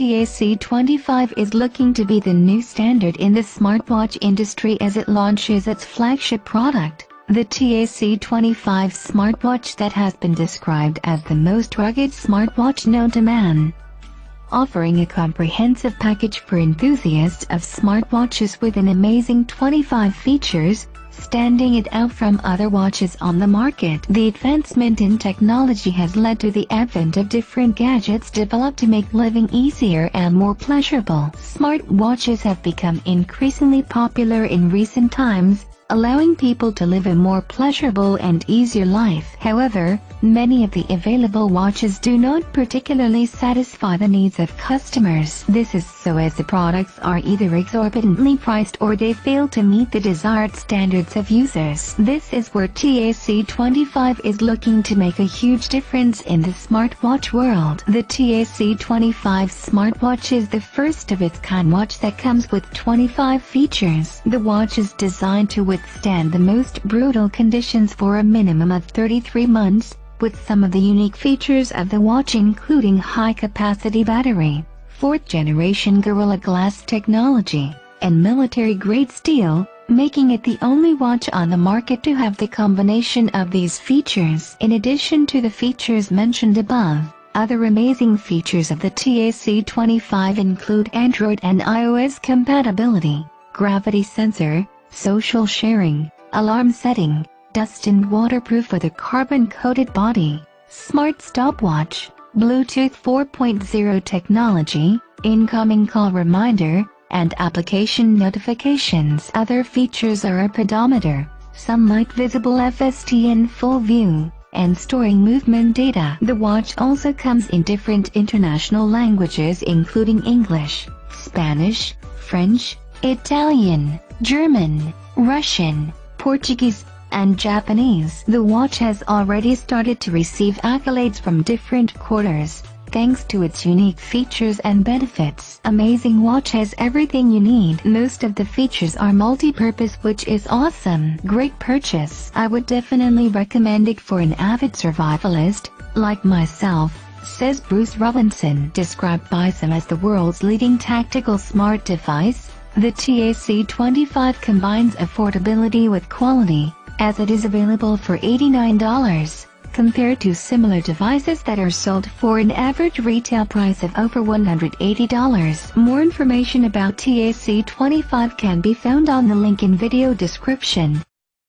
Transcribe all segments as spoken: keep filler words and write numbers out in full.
T A C twenty-five is looking to be the new standard in the smartwatch industry as it launches its flagship product, the T A C twenty-five smartwatch that has been described as the most rugged smartwatch known to man. Offering a comprehensive package for enthusiasts of smartwatches with an amazing twenty-five features, standing it out from other watches on the market. The advancement in technology has led to the advent of different gadgets developed to make living easier and more pleasurable. Smartwatches have become increasingly popular in recent times, allowing people to live a more pleasurable and easier life. However, many of the available watches do not particularly satisfy the needs of customers. This is so as the products are either exorbitantly priced or they fail to meet the desired standards of users. This is where T A C twenty-five is looking to make a huge difference in the smartwatch world. The T A C twenty-five smartwatch is the first of its kind watch that comes with twenty-five features. The watch is designed to withstand the most brutal conditions for a minimum of thirty-three months, with some of the unique features of the watch including high-capacity battery, fourth-generation Gorilla Glass technology, and military-grade steel, making it the only watch on the market to have the combination of these features. In addition to the features mentioned above, other amazing features of the T A C twenty-five include Android and iOS compatibility, gravity sensor, social sharing, alarm setting, dust and waterproof with a carbon-coated body, smart stopwatch, Bluetooth four point oh technology, incoming call reminder, and application notifications. Other features are a pedometer, sunlight visible F S T in full view, and storing movement data. The watch also comes in different international languages including English, Spanish, French, Italian, German, Russian, Portuguese, and Japanese. The watch has already started to receive accolades from different quarters, thanks to its unique features and benefits. Amazing watch has everything you need. Most of the features are multi-purpose, which is awesome. Great purchase. I would definitely recommend it for an avid survivalist, like myself, says Bruce Robinson. Described by some as the world's leading tactical smart device, the T A C twenty-five combines affordability with quality, as it is available for eighty-nine dollars, compared to similar devices that are sold for an average retail price of over one hundred eighty dollars. More information about T A C twenty-five can be found on the link in video description.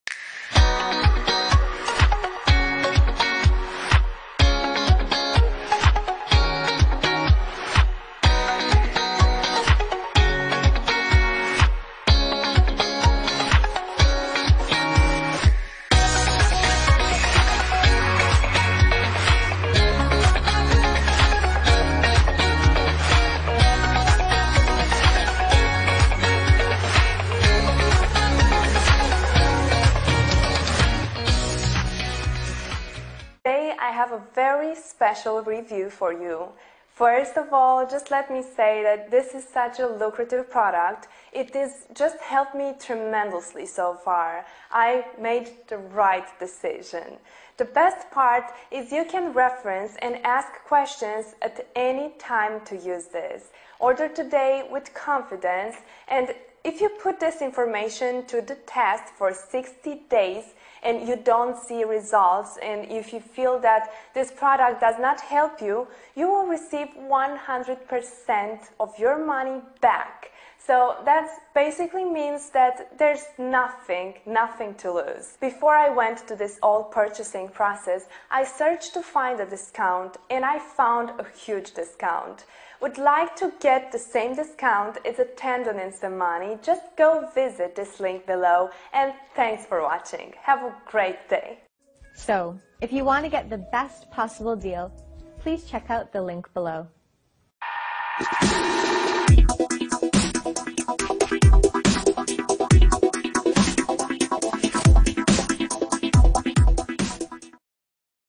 I have a very special review for you. First of all, just let me say that this is such a lucrative product. It has just helped me tremendously so far. I made the right decision. The best part is you can reference and ask questions at any time to use this. Order today with confidence, and if you put this information to the test for sixty days, and you don't see results, and if you feel that this product does not help you, you will receive one hundred percent of your money back. So that basically means that there's nothing, nothing to lose. Before I went to this all purchasing process, I searched to find a discount, and I found a huge discount. Would like to get the same discount as a Tendon Instant Money? Just go visit this link below, and thanks for watching. Have a great day. So, if you want to get the best possible deal, please check out the link below.